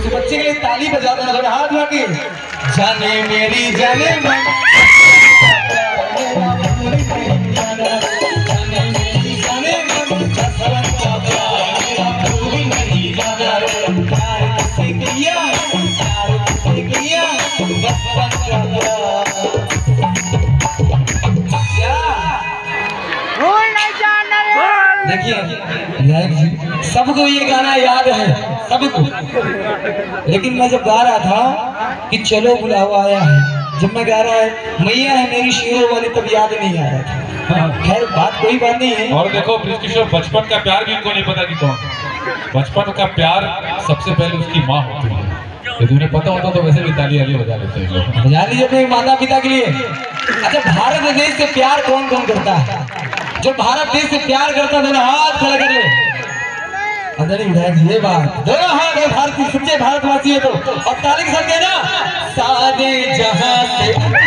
उस बच्चे के लिए ताली बजा दो थोड़ा हाथ उठा के। जाने मेरी जाने मन देखिए सबको ये गाना याद है सबको, लेकिन मैं जब गा रहा था कि चलो बुलावा आया है, जब मैं गा रहा है मैया है मेरी शेरों वाली, तब याद नहीं आ रहा था। खैर बात कोई बात नहीं है। और देखो ब्रिजकिशोर, बचपन का प्यार भी इनको नहीं पता कि कौन। बचपन का प्यार सबसे पहले उसकी माँ होती है। यदि उन्हें पता होता तो वैसे भी ताली आली बजा लेते हैं। बजा लीजिए अपने माता पिता के लिए। अच्छा, भारत देश से प्यार कौन कौन करता है? जो भारत देश से प्यार करता है दोनों हाथ खड़े कर ले। अंदर ये बात दोनों हाथ है, भारतीय सच्चे भारतवासी है तो। और ताली के साथ कहना, सारे जहां से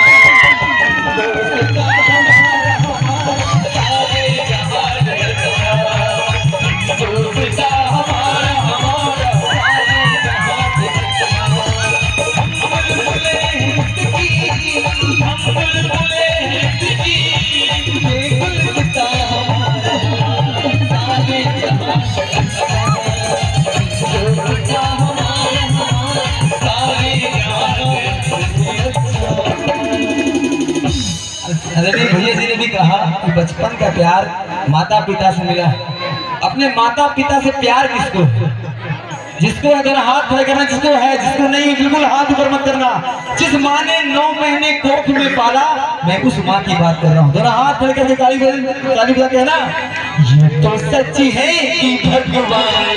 भैया जी ने भी कहा कि बचपन का प्यार माता पिता से मिला है। अपने माता पिता से प्यार किसको? जिसको अगर हाथ खड़े करना, जिसको है, जिसको नहीं बिल्कुल हाथ ऊपर मत करना। जिस माँ ने 9 महीने कोख में पाला, मैं उस माँ की बात कर रहा हूँ। दोनों हाथ खड़े करके ताली बजा के ना, ये तो सच है कि भगवान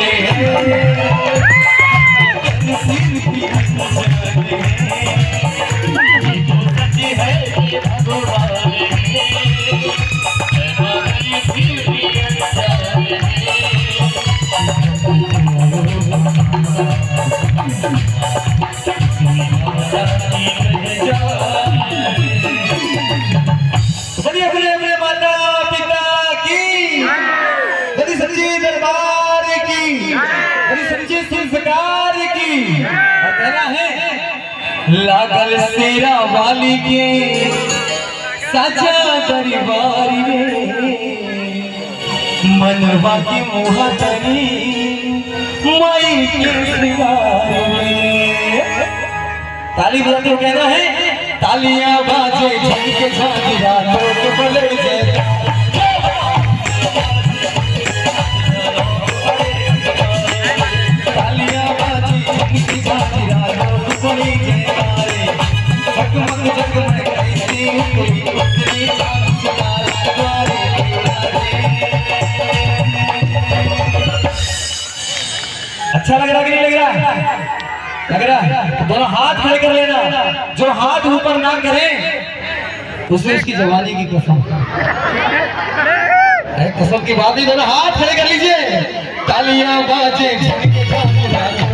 अपने माता पिता की, बड़ी सच्ची दरबार की, बड़ी सच्ची संस्कार की। और कहना है लागल सेरा वाली के साचा दरबार में, मनवा की मुहातरी माई के श्रृंगार में। ताली बजाते हो कहना है, तालियां बाजे झनके झांझरा लोग बोले जय। तालियां बाजे झनके झांझरा लोग बोले जयकारे, जगमग जगमग ऐसे कोई उतरे चांद सितारे अच्छा लग रहा कि नहीं लग रहा? लग रहा है? दोनों हाथ खड़े कर लेना। जो हाथ ऊपर ना करे उसे उसकी जवानी की कसम। कसम की बात नहीं, दोनों हाथ खड़े कर लीजिए। तालियां बाजे झनके झांझरा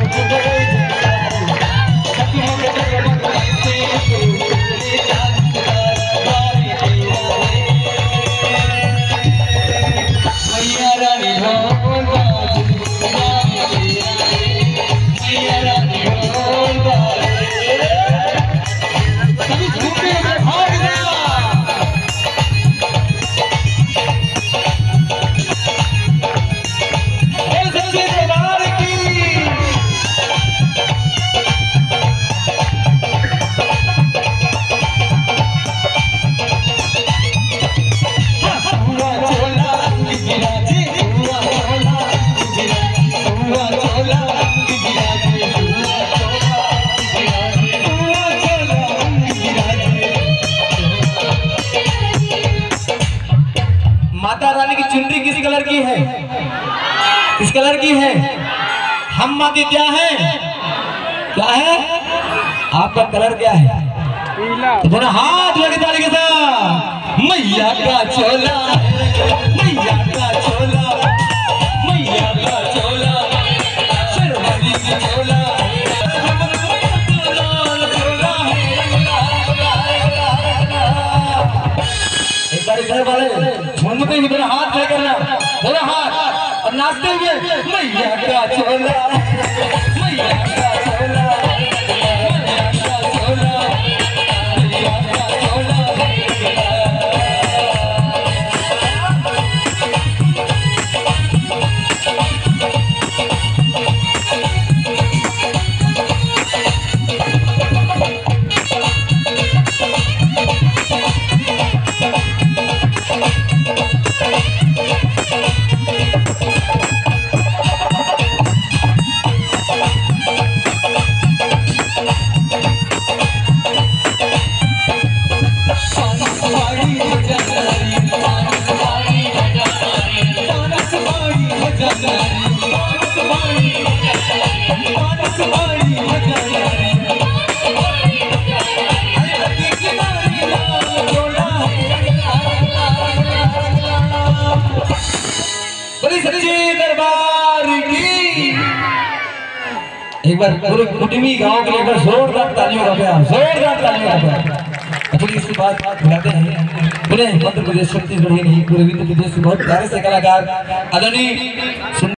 माता रानी की चुनरी किस कलर की है? किस कलर की है? हम माँ की क्या है? क्या है? आपका कलर क्या है? तो दोनों हाथ लगे ताली के साथ। मैया का चोला, मैया का चोला, मैया का चोला, शेरवानी का चोला। घर वाले झूमते हुए मेरा हाथ खड़े करना, मेरा हाथ, और नाचते हुए मैया का चोला, मैया का एक बार पूरे कुटुंबी गांव के लिए एक बार जोरदार तालियों का प्यार, जोरदार तालियों का प्यार। चलिए इसके बाद बुलाते हैं पूरे मध्य प्रदेश छत्तीसगढ़ ही नहीं पूरे विश्व प्रदेश के बहुत प्यारे से कलाकार आदरणीय